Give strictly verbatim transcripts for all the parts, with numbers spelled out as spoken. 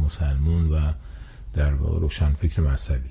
مسلمون و در واقع روشنفکر مذهبی.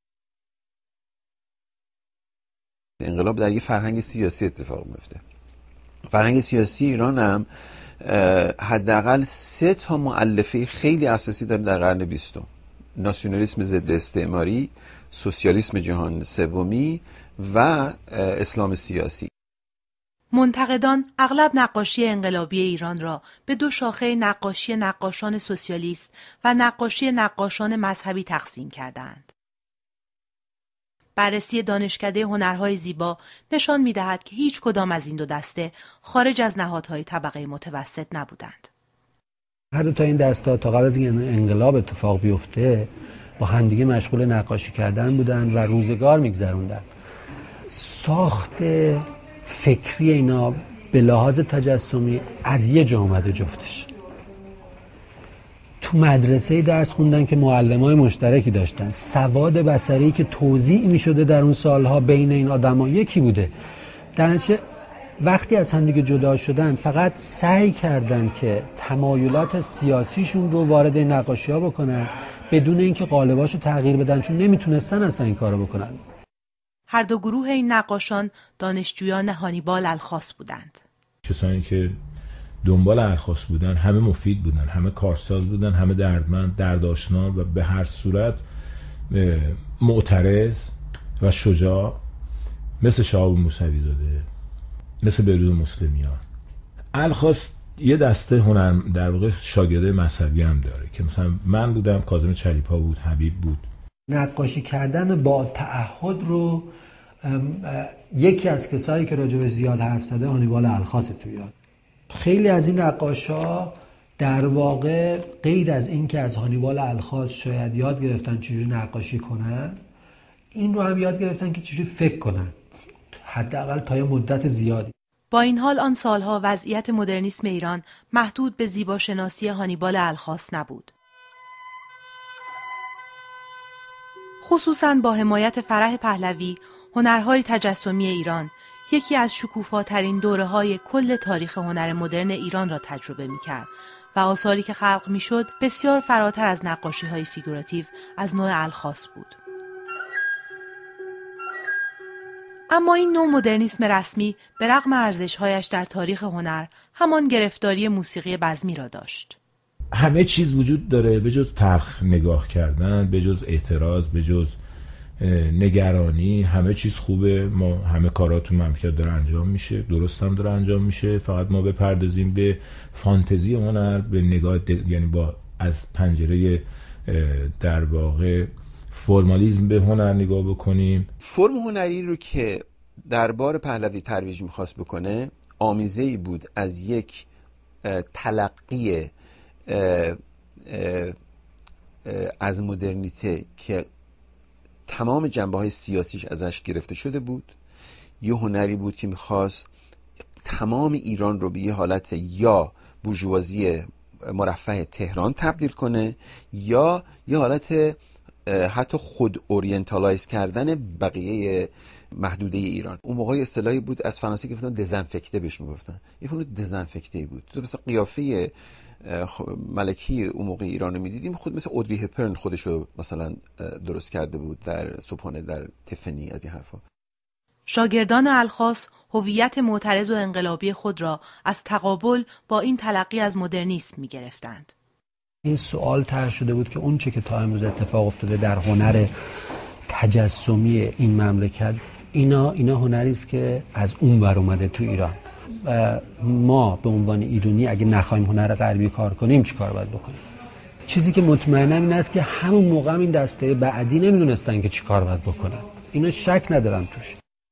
انقلاب در یه فرهنگ سیاسی اتفاق میفته. فرهنگ سیاسی ایران هم حداقل سه تا مؤلفه خیلی اساسی داره در قرن بیستم: ناسیونالیسم ضد استعماری، سوسیالیسم جهان سومی و اسلام سیاسی. منتقدان اغلب نقاشی انقلابی ایران را به دو شاخه نقاشی نقاشان سوسیالیست و نقاشی نقاشان مذهبی تقسیم کردند. بررسی دانشکده هنرهای زیبا نشان می‌دهد که هیچ کدام از این دو دسته خارج از نهادهای طبقه متوسط نبودند. هر دو تا این دسته تا قبل از این انقلاب اتفاق بیفته با همدیگه مشغول نقاشی کردن بودن و روزگار می‌گذروندن. ساخت فکری اینا به لحاظ تجسمی از یه جا اومده جفتش. تو مدرسه درس خوندن که معلمای مشترکی داشتن، سواد بصری که توزیع می شده در اون سالها بین این آدما یکی بوده. در نتیجه وقتی از هم دیگه جدا شدن فقط سعی کردن که تمایلات سیاسیشون رو وارد نقاشی ها بکنن بدون اینکه قالباشو تغییر بدن، چون نمیتونستن اصلا این کارو بکنن. هر دو گروه این نقاشان دانشجویان هانیبال الخاص بودند. کسانی که دنبال الخاص بودن همه مفید بودن، همه کارساز بودن، همه دردمند، دردآشنا و به هر صورت معترض و شجاع، مثل شهاب موسوی زاده، مثل بهروز مسلمیان. الخاص یه دسته هنر در واقع شاگرده مذهبی هم داره که مثلا من بودم، کاظم چلیپا بود، حبیب بود. نقاشی کردن با تعهد رو یکی از کسایی که راجع زیاد حرف زده هانیبال الخاص تو ایران. خیلی از این نقاشا در واقع غیر از این که از هانیبال الخاص شاید یاد گرفتن چجوری نقاشی کنن، این رو هم یاد گرفتن که چجوری فکر کنن، حداقل تا یه مدت زیادی. با این حال آن سالها وضعیت مدرنیسم ایران محدود به زیباشناسی هانیبال الخاص نبود. خصوصاً با حمایت فرح پهلوی، هنرهای تجسمی ایران یکی از شکوفاترین دوره‌های کل تاریخ هنر مدرن ایران را تجربه می‌کرد و آثاری که خلق می‌شد بسیار فراتر از نقاشی‌های فیگوراتیو از نوع الخاص بود. اما این نوع مدرنیسم رسمی به رغم ارزش‌هایش در تاریخ هنر همان گرفتاری موسیقی بزمی را داشت. همه چیز وجود داره به جز تلخ نگاه کردن، به جز اعتراض، به جز نگرانی. همه چیز خوبه، ما همه کارا تو مملکت داره انجام میشه، درست هم داره انجام میشه، فقط ما بپردازیم به فانتزی هنر، به نگاه د... یعنی با از پنجره در واقع فرمالیسم به هنر نگاه بکنیم. فرم هنری رو که دربار پهلوی ترویج میخواست بکنه آمیزه‌ای بود از یک تلقی اه اه اه از مدرنیته که تمام جنبه‌های سیاسیش ازش گرفته شده بود، یه هنری بود که میخواست تمام ایران رو به یه حالت یا بورژوازی مرفه تهران تبدیل کنه یا یه حالت حتی خود اورینتالایز کردن بقیه محدوده ایران. اون موقع اصطلاحی بود از فرانسه گفتن دزنفکته بهش میگفتن، یه فنون دزنفکته بود. تو مثلا قیافه ملکی اون موقع ایران رو میدیدیم، خود مثل اودری هپرن خودشو مثلا درست کرده بود در صبحانه در تفنی، از این حرفا. شاگردان الخاص هویت معترض و انقلابی خود را از تقابل با این تلقی از مدرنیسم می‌گرفتند. این سوال طرح شده بود که اون چه که تا امروز اتفاق افتاده در هنر تجسمی این مملکت، اینا اینا هنری است که از اون ور اومده تو ایران. ما به عنوان ایرانی اگه نخوایم هنر غربی کار کنیم چی کار باید بکنیم؟ چیزی که مطمئنم این است که همون موقع هم این دسته بعدی نمیدونستن که چی کار باید بکنن. اینو شک ندارم توش.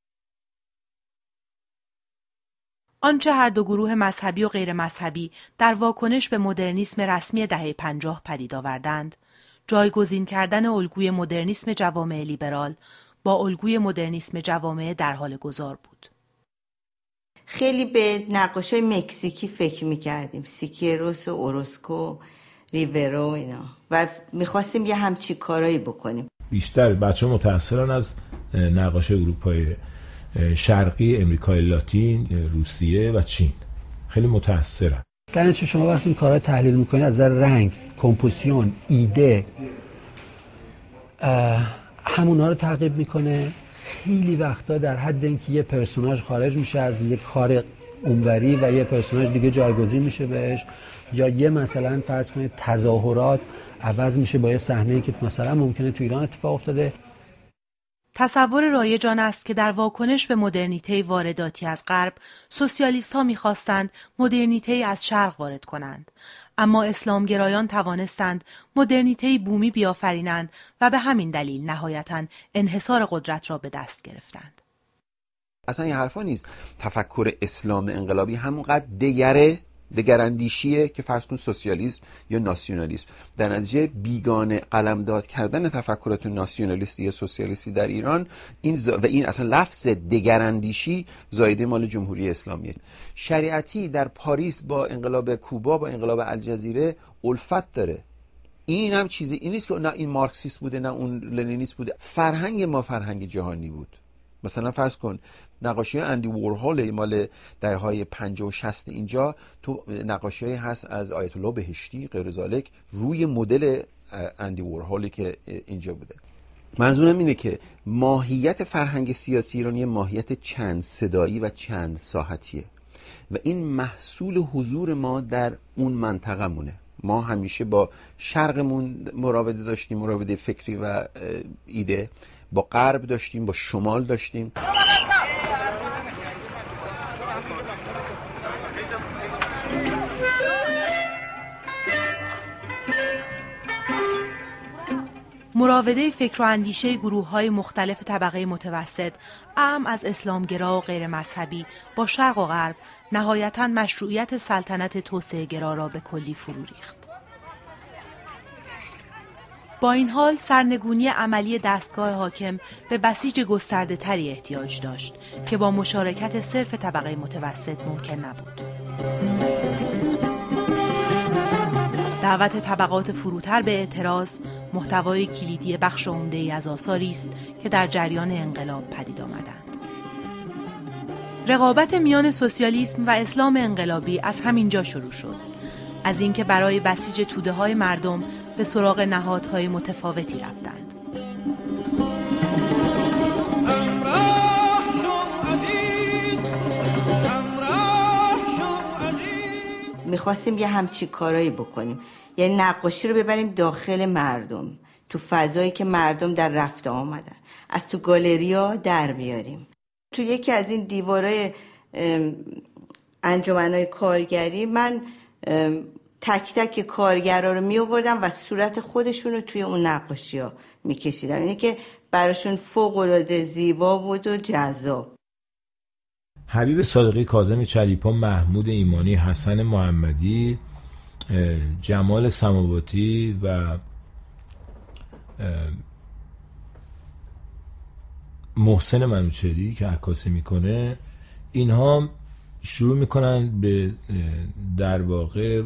آنچه هر دو گروه مذهبی و غیر مذهبی در واکنش به مدرنیسم رسمی دهه پنجاه پدید آوردند، جایگزین کردن الگوی مدرنیسم جوامع لیبرال با الگوی مدرنیسم جوامع در حال گذار بود. خیلی به نقاشای مکزیکی فکر می‌کردیم، سیکیروس و اوروسکو، ریورو اینا، و می‌خواستیم یه همچی کارایی بکنیم. بیشتر بچه‌ها متأثرن از نقاشی اروپای شرقی، امریکای لاتین، روسیه و چین. خیلی متأثرن. در نتیجه شما وقتی این کارا تحلیل می‌کنید از نظر رنگ، کمپوزیون، ایده، همونا رو تعقیب میکنه. خیلی وقتا در حد اینکه یه پرسوناژ خارج میشه از یه کار اونوری و یه پرسوناژ دیگه جایگزین میشه بهش، یا یه مثلا فرض کنید تظاهرات عوض میشه با یه صحنه‌ای که مثلا ممکنه تو ایران اتفاق افتاده. تصور رایج آن است که در واکنش به مدرنیته وارداتی از غرب، سوسیالیست‌ها می‌خواستند مدرنیته از شرق وارد کنند، اما اسلامگرایان توانستند مدرنیته بومی بیافرینند و به همین دلیل نهایتاً انحصار قدرت را به دست گرفتند. اصلا یه حرفا نیست. تفکر اسلام انقلابی همونقدر دگره، دگراندیشیه که فرض کن سوسیالیسم یا ناسیونالیسم. در نتیجه بیگانه قلمداد کردن تفکرات ناسیونالیستی یا سوسیالیستی در ایران، این ز... و این اصلا لفظ دگراندیشی زایده مال جمهوری اسلامیه. شریعتی در پاریس با انقلاب کوبا، با انقلاب الجزیره الفت داره. این هم چیزی این نیست که نه این مارکسیست بوده نه اون لنینیست بوده. فرهنگ ما فرهنگ جهانی بود. مثلا فرض کن نقاشی اندی وورهول مال دهه‌های پنجاه و شصت اینجا تو نقاشی‌هایی هست از آیت الله بهشتی غیر ذالک روی مدل اندی وورهولی که اینجا بوده. منظورم اینه که ماهیت فرهنگ سیاسی ایرانی ماهیت چند صدایی و چند ساحتیه و این محصول حضور ما در اون منطقه مونه. ما همیشه با شرقمون مراوده داشتیم، مراوده فکری و ایده، با غرب داشتیم، با شمال داشتیم. مراوده فکر و اندیشه گروه‌های مختلف طبقه متوسط، اعم از اسلامگرا و غیر مذهبی با شرق و غرب، نهایتاً مشروعیت سلطنت توسعه‌گرا را به کلی فرو ریخت. با این حال سرنگونی عملی دستگاه حاکم به بسیج گسترده تری احتیاج داشت که با مشارکت صرف طبقه متوسط ممکن نبود. دعوت طبقات فروتر به اعتراض محتوای کلیدی بخش عمده‌ای از آثاری است که در جریان انقلاب پدید آمدند. رقابت میان سوسیالیسم و اسلام انقلابی از همین جا شروع شد، از اینکه برای بسیج توده‌های مردم به سراغ نهادهای متفاوتی رفتند. میخواستیم یه همچی کارایی بکنیم، یعنی نقاشی رو ببریم داخل مردم، تو فضایی که مردم در رفت آمدن، از تو گالریا در بیاریم. تو یکی از این دیوارای انجمنهای کارگری من تک تک کارگرها رو می آوردم و صورت خودشون رو توی اون نقاشی ها می کشیدم، اینه که براشون فوق العاده زیبا بود و جذاب. حبیب صادقی، کاظم چلیپا، محمود ایمانی، حسن محمدی، جمال سماواتی و محسن منوچهری که عکاسی میکنه، اینها شروع میکنن به در واقع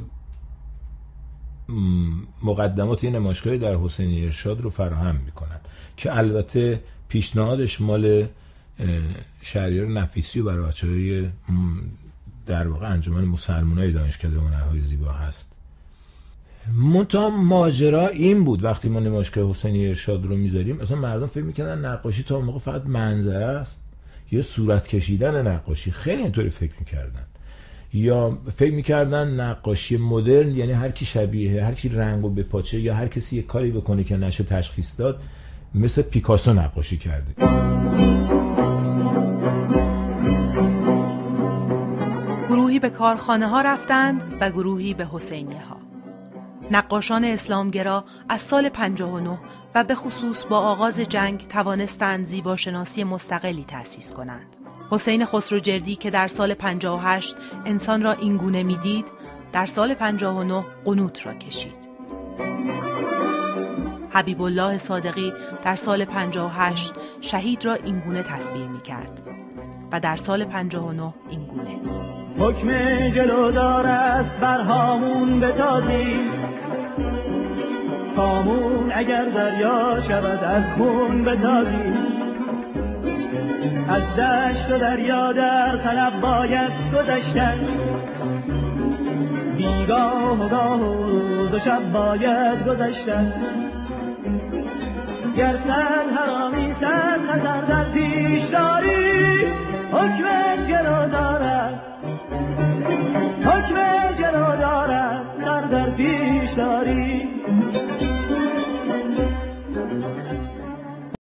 مقدمات یه نمایشگاهی در حسینی ارشاد رو فراهم میکنن که البته پیشنهادش مال شهریار نفیسی و برای بچه‌های در واقع انجمن مسلمانای دانشکده هنرهای زیبا هست. منتها ماجرا این بود وقتی ما نمایشگاه حسینی ارشاد رو میذاریم، اصلا مردم فکر میکنن نقاشی تا اون موقع فقط منظره است یا صورت کشیدن نقاشی. خیلی اینطوری فکر میکردن، یا فکر میکردن نقاشی مدرن یعنی هر کی شبیه، هر کی رنگو بپاچه یا هر کسی یه کاری بکنه که نشه تشخیص داد، مثل پیکاسو نقاشی کرده. گروهی به کارخانه ها رفتند و گروهی به حسینیه ها. نقاشان اسلامگرا از سال پنجاه و نه و به خصوص با آغاز جنگ توانستند زیباشناسی مستقلی تأسیس کنند. حسین خسروجردی که در سال پنجاه و هشت انسان را اینگونه می‌دید، در سال پنجاه و نه قنوت را کشید. حبیب الله صادقی در سال پنجاه و هشت شهید را اینگونه تصویر می‌کرد و در سال پنجاه و نه اینگونه: حکم جلودار است بر هامون بتازی، هامون اگر دریا شود از خون بتازی، از دشت و دریا در طلب باید گذشتن، بیگاه و گاه و روز و شب باید گذشتن. گر صد حرامی صد خطر در پیش داری، حکم جلو دارد، حکم جلو دارد، سر در پیش داری.